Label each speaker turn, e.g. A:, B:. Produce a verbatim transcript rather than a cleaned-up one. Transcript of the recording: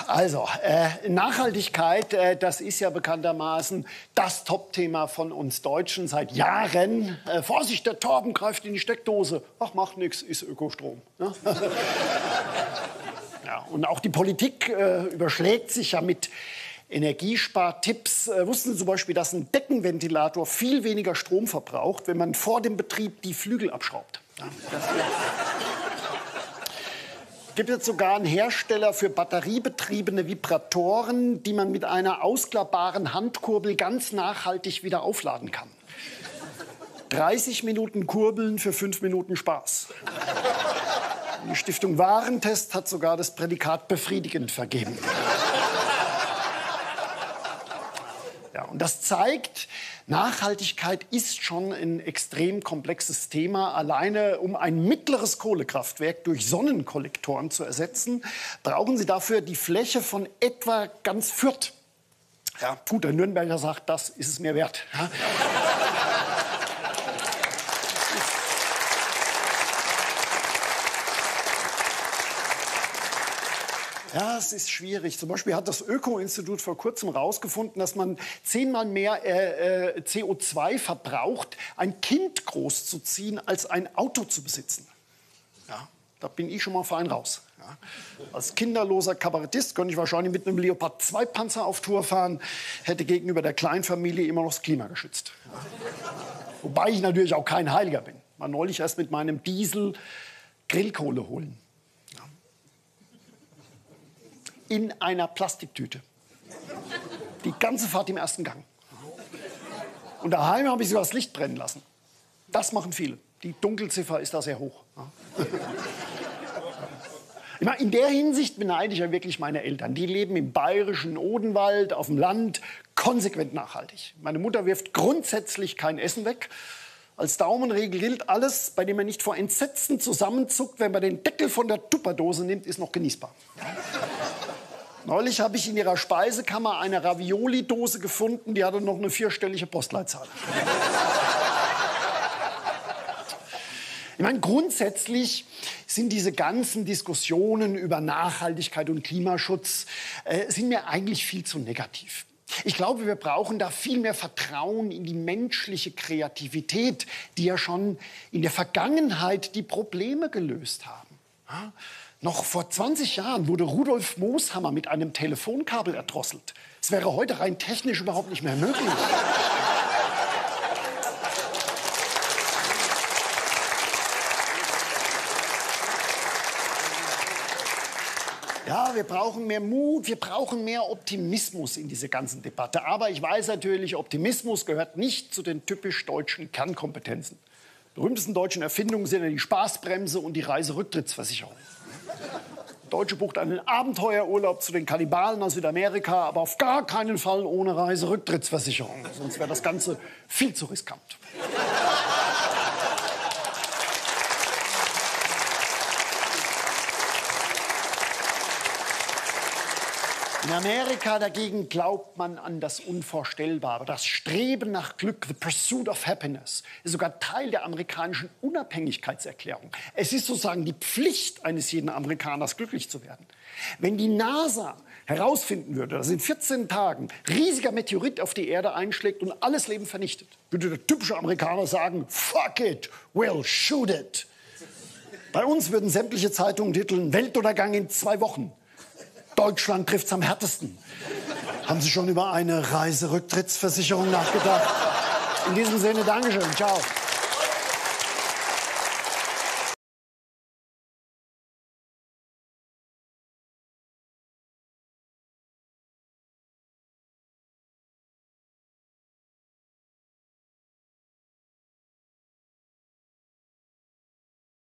A: Also, äh, Nachhaltigkeit, äh, das ist ja bekanntermaßen das Top-Thema von uns Deutschen seit Jahren. Äh, Vorsicht, der Torben greift in die Steckdose. Ach, macht nichts, ist Ökostrom. Ne? Ja, und auch die Politik äh, überschlägt sich ja mit Energiespartipps. Äh, wussten Sie zum Beispiel, dass ein Deckenventilator viel weniger Strom verbraucht, wenn man vor dem Betrieb die Flügel abschraubt? Ja, das Es gibt jetzt sogar einen Hersteller für batteriebetriebene Vibratoren, die man mit einer ausklappbaren Handkurbel ganz nachhaltig wieder aufladen kann. dreißig Minuten Kurbeln für fünf Minuten Spaß. Die Stiftung Warentest hat sogar das Prädikat befriedigend vergeben. Ja, und das zeigt, Nachhaltigkeit ist schon ein extrem komplexes Thema. Alleine um ein mittleres Kohlekraftwerk durch Sonnenkollektoren zu ersetzen, brauchen Sie dafür die Fläche von etwa ganz Fürth. Ja, gut, der Nürnberger sagt, das ist es mir wert. Ja. Ja, es ist schwierig. Zum Beispiel hat das Öko-Institut vor kurzem herausgefunden, dass man zehnmal mehr äh, äh, C O zwei verbraucht, ein Kind großzuziehen, als ein Auto zu besitzen. Ja, da bin ich schon mal fein raus. Ja. Als kinderloser Kabarettist könnte ich wahrscheinlich mit einem Leopard zwei Panzer auf Tour fahren, hätte gegenüber der Kleinfamilie immer noch das Klima geschützt. Ja. Wobei ich natürlich auch kein Heiliger bin. Mal neulich erst mit meinem Diesel Grillkohle holen. In einer Plastiktüte. Die ganze Fahrt im ersten Gang. Und daheim habe ich sogar das Licht brennen lassen. Das machen viele. Die Dunkelziffer ist da sehr hoch. Ich meine, in der Hinsicht beneide ich ja wirklich meine Eltern. Die leben im bayerischen Odenwald, auf dem Land, konsequent nachhaltig. Meine Mutter wirft grundsätzlich kein Essen weg. Als Daumenregel gilt, alles, bei dem man nicht vor Entsetzen zusammenzuckt, wenn man den Deckel von der Tupperdose nimmt, ist noch genießbar. Neulich habe ich in ihrer Speisekammer eine Ravioli-Dose gefunden, die hatte noch eine vierstellige Postleitzahl. Ich meine, grundsätzlich sind diese ganzen Diskussionen über Nachhaltigkeit und Klimaschutz äh, sind mir eigentlich viel zu negativ. Ich glaube, wir brauchen da viel mehr Vertrauen in die menschliche Kreativität, die ja schon in der Vergangenheit die Probleme gelöst haben. Ja? Noch vor zwanzig Jahren wurde Rudolf Mooshammer mit einem Telefonkabel erdrosselt. Es wäre heute rein technisch überhaupt nicht mehr möglich. Ja, wir brauchen mehr Mut, wir brauchen mehr Optimismus in diese ganzen Debatte. Aber ich weiß natürlich, Optimismus gehört nicht zu den typisch deutschen Kernkompetenzen. Die berühmtesten deutschen Erfindungen sind ja die Spaßbremse und die Reiserücktrittsversicherung. Der Deutsche bucht einen Abenteuerurlaub zu den Kannibalen aus Südamerika, aber auf gar keinen Fall ohne Reiserücktrittsversicherung. Sonst wäre das Ganze viel zu riskant. In Amerika dagegen glaubt man an das Unvorstellbare. Das Streben nach Glück, the pursuit of happiness, ist sogar Teil der amerikanischen Unabhängigkeitserklärung. Es ist sozusagen die Pflicht eines jeden Amerikaners, glücklich zu werden. Wenn die NASA herausfinden würde, dass in vierzehn Tagen riesiger Meteorit auf die Erde einschlägt und alles Leben vernichtet, würde der typische Amerikaner sagen, fuck it, we'll shoot it. Bei uns würden sämtliche Zeitungen titeln, Weltuntergang in zwei Wochen. Deutschland trifft's am härtesten. Haben Sie schon über eine Reiserücktrittsversicherung nachgedacht? In diesem Sinne, Dankeschön. Ciao.